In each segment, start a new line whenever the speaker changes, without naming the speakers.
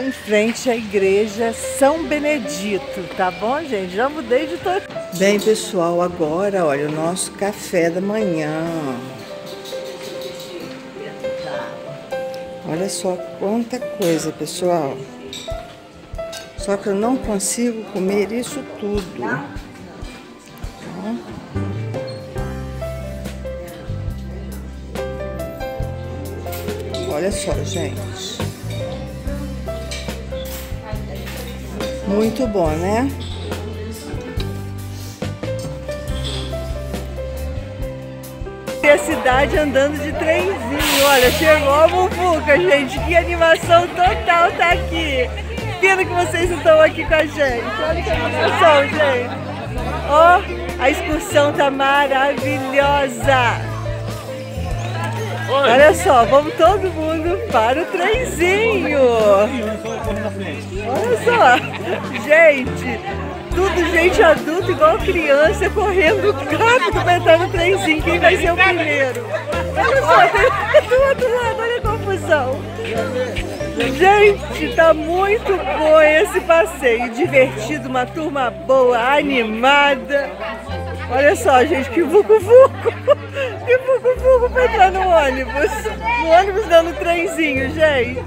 em frente à igreja São Benedito, tá bom, gente? Já mudei de todo. Bem, pessoal, agora, olha, o nosso café da manhã. Olha só quanta coisa, pessoal. Só que eu não consigo comer isso tudo. Olha só, gente. Muito bom, né? E a cidade andando de trenzinho. Olha, chegou a Muvuca, gente. Que animação total tá aqui. Pena que vocês não estão aqui com a gente. Olha que animação, gente. Ó, a excursão tá maravilhosa. Olha só, vamos todo mundo para o trenzinho. Olha só, gente, tudo gente adulta igual criança correndo rápido para entrar no trenzinho. Quem vai ser o primeiro? Olha só, tem do outro lado, olha a confusão. Gente, tá muito bom esse passeio, divertido, uma turma boa, animada. Olha só, gente, que vucu-vucu, que vucu-vucu pra entrar no ônibus dando trenzinho, gente.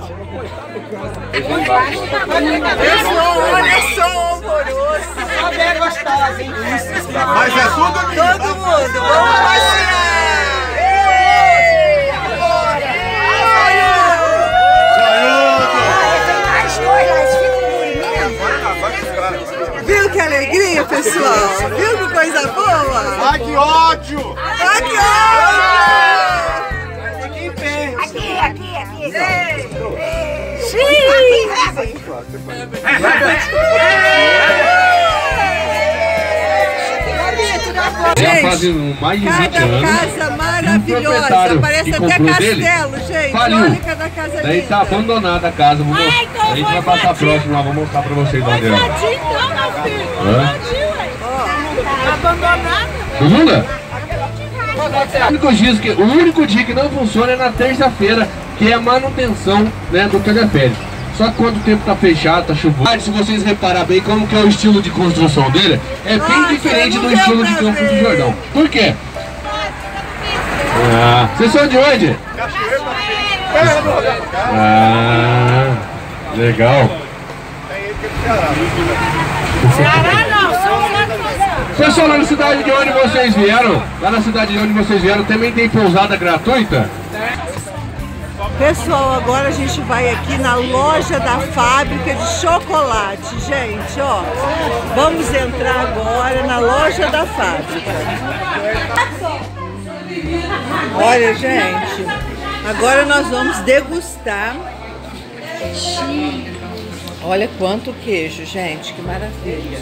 Pessoal, olha só o alvoroço.
Só bem gostosa, hein?
Mas é tudo
todo mundo, vamos passear. Viu que alegria, pessoal? Viu que coisa boa?
Ai, que ódio!
Ai, que ódio!
Aqui em pé.
Aqui.
Gente,
fazem mais de 20
cada
anos.
casa maravilhosa, parece até castelo, gente.
Faliu.
Olha cada casa linda.
Daí tá abandonada a casa. A gente vai passar próximo lá, vou mostrar pra vocês onde é.
Abandonado?
Jura? O único dia que não funciona é na terça-feira, que é a manutenção, né, do teleférico. Só que quando o tempo tá fechado, tá chovendo. Se vocês reparar bem como que é o estilo de construção dele, é bem diferente do estilo de Campos do Jordão. Por quê? Vocês são de onde? Legal.
Ceará não, São
Pessoal, lá na cidade de onde vocês vieram, também tem pousada gratuita?
Pessoal, agora a gente vai aqui na loja da fábrica de chocolate, gente, ó. Vamos entrar agora na loja da fábrica. Olha, gente, agora nós vamos degustar. Olha quanto queijo, gente, que maravilha.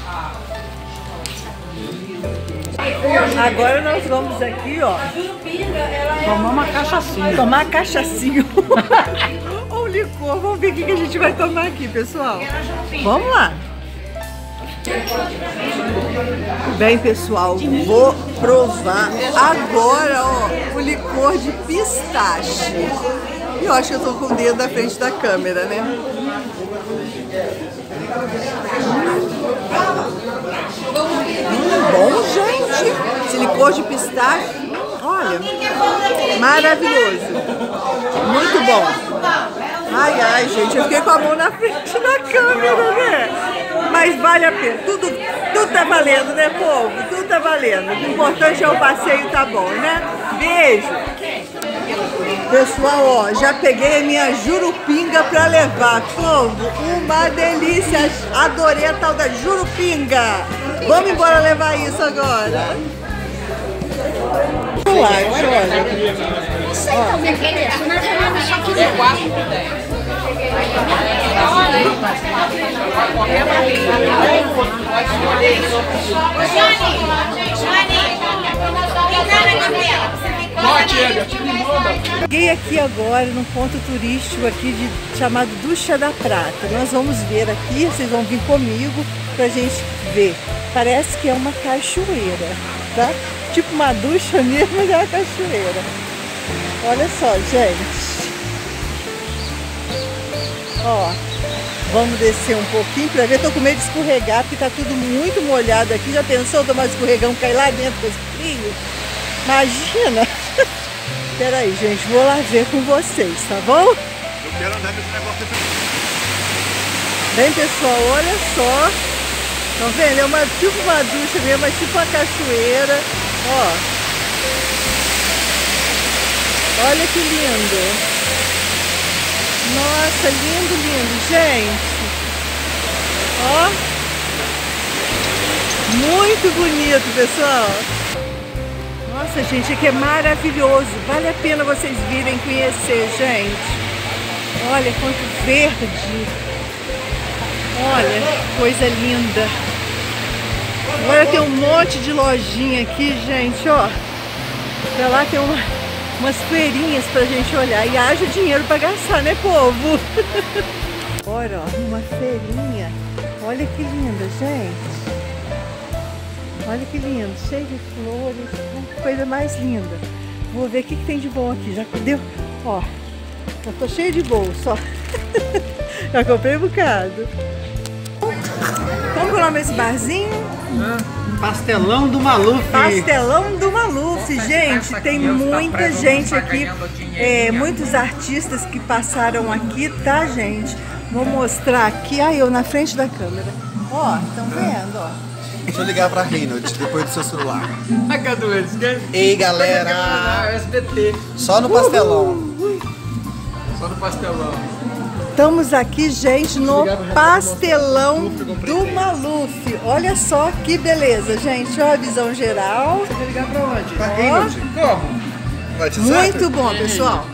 Agora nós vamos aqui, ó,
Tomar uma cachaçinha.
tomar cachaçinho ou licor. Vamos ver o que a gente vai tomar aqui, pessoal. Vamos lá. Bem, pessoal, vou provar agora, ó, o licor de pistache. E eu acho que eu tô com o dedo na frente da câmera, né? Bom, gente. Esse licor de pistache, olha, maravilhoso. Muito bom. Ai, gente, eu fiquei com a mão na frente da câmera, né? Mas vale a pena. Tudo tá valendo, né, povo? Tudo tá valendo. O importante é o passeio, tá bom, né? Beijo. Pessoal, ó, já peguei a minha jurupinga pra levar. Povo, uma delícia. Adorei a tal da jurupinga. Vamos embora levar isso agora. Vamos lá, olha.
Não sei como é que é isso, mas eu não deixei aqui. É 4 por 10.
Cheguei aqui agora num ponto turístico aqui chamado Ducha da Prata. Nós vamos ver aqui, vocês vão vir comigo pra gente ver. Parece que é uma cachoeira, tá? Tipo uma ducha mesmo, mas é uma cachoeira. Olha só, gente. Ó, vamos descer um pouquinho pra ver. Tô com medo de escorregar, porque tá tudo muito molhado aqui. Já pensou tomar escorregão, cair lá dentro com esse frio? Imagina! Peraí, gente, vou lá ver com vocês, tá bom?
Eu quero andar nesse negócio.
Bem, pessoal, olha só. Estão vendo? É tipo uma ducha mesmo, mas tipo uma cachoeira. Ó. Olha que lindo. Nossa, lindo, lindo, gente. Ó. Muito bonito, pessoal. Nossa, gente, aqui é maravilhoso. Vale a pena vocês virem conhecer, gente. Olha quanto verde. Olha, coisa linda. Agora tem um monte de lojinha aqui, gente, ó. Pra lá tem umas feirinhas pra gente olhar. E haja dinheiro pra gastar, né, povo? Olha, ó, uma feirinha. Olha que linda, gente. Olha que lindo, cheio de flores. Coisa mais linda. Vou ver o que tem de bom aqui. Já deu, ó. Já tô cheio de bolsa, ó. Já comprei um bocado. Como que é o nome desse barzinho?
Pastelão do Maluf.
Pastelão do Maluf, gente. Tem muita gente aqui, muitos artistas que passaram aqui, tá, gente? Vou mostrar aqui, aí eu na frente da câmera. Ó, estão vendo, ó.
Deixa eu ligar pra Reynolds depois do seu celular.
Ei,
galera!
SBT.
Só no pastelão.
Só no pastelão.
Estamos aqui, gente, no Pastelão do Maluf. Olha só que beleza, gente. Ó, a visão geral.
Você quer ligar pra onde?
Pra Reynolds.
Como?
Vai te
Muito bom, pessoal.